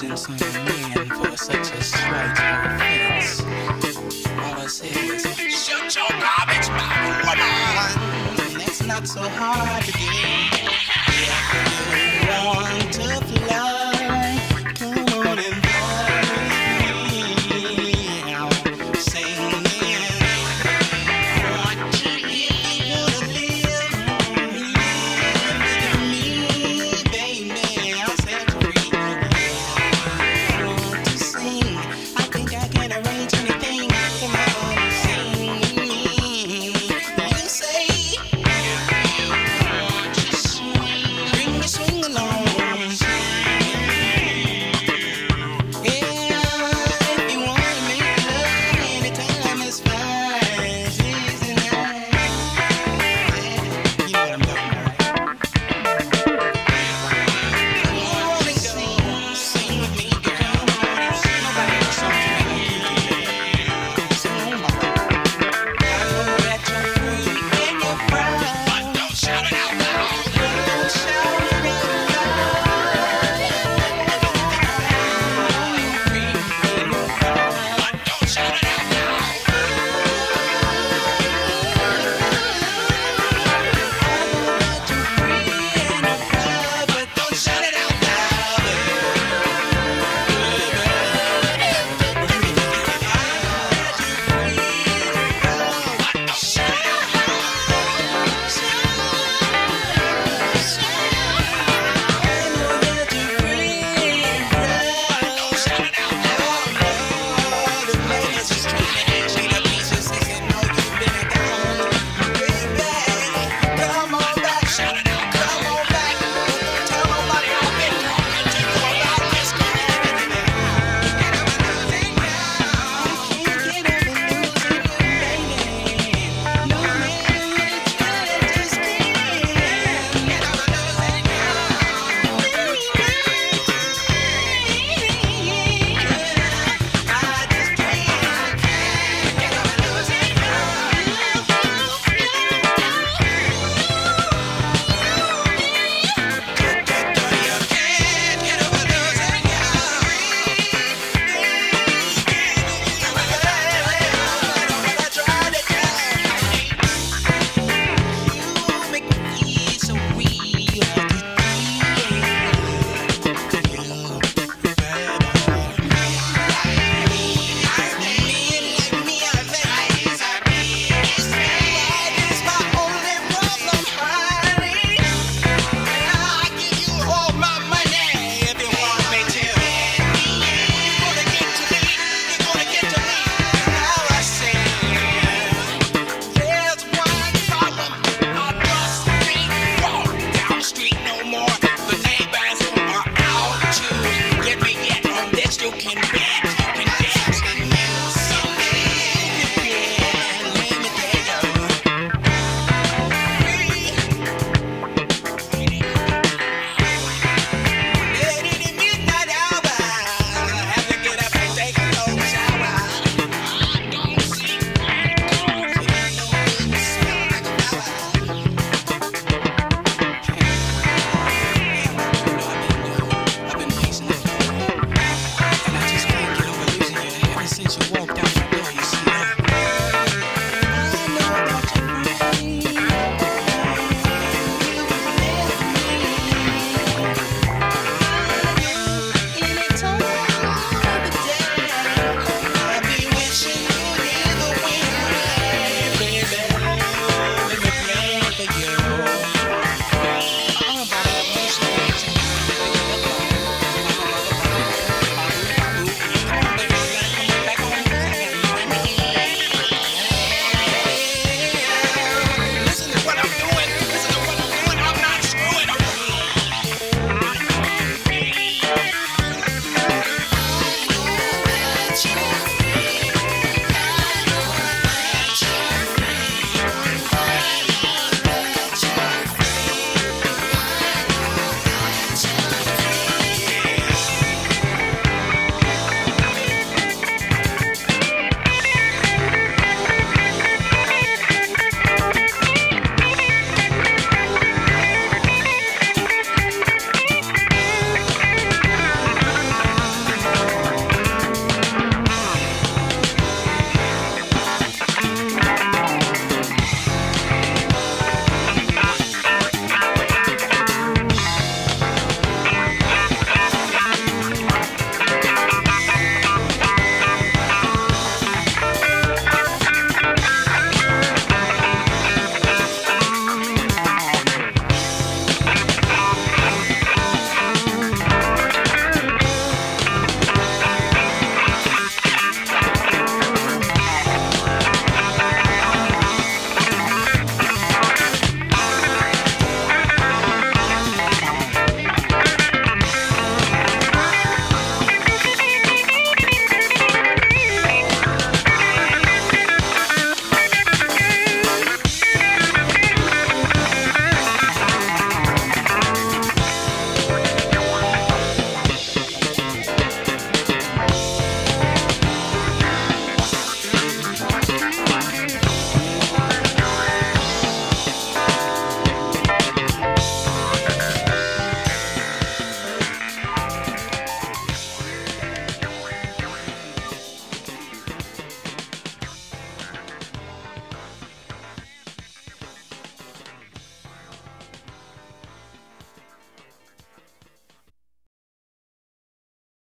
vengeance on a man for such a slight offense. All I say is, shut your garbage mouth, woman. And that's not so hard to do. If you want to fly, come on and fly with me. Sing it. Want to if you wanna live with me, baby. I'll set you free. Want to sing? I think I can arrange anything. Come on, sing with me. You say if you want to swing, bring me swing along. You can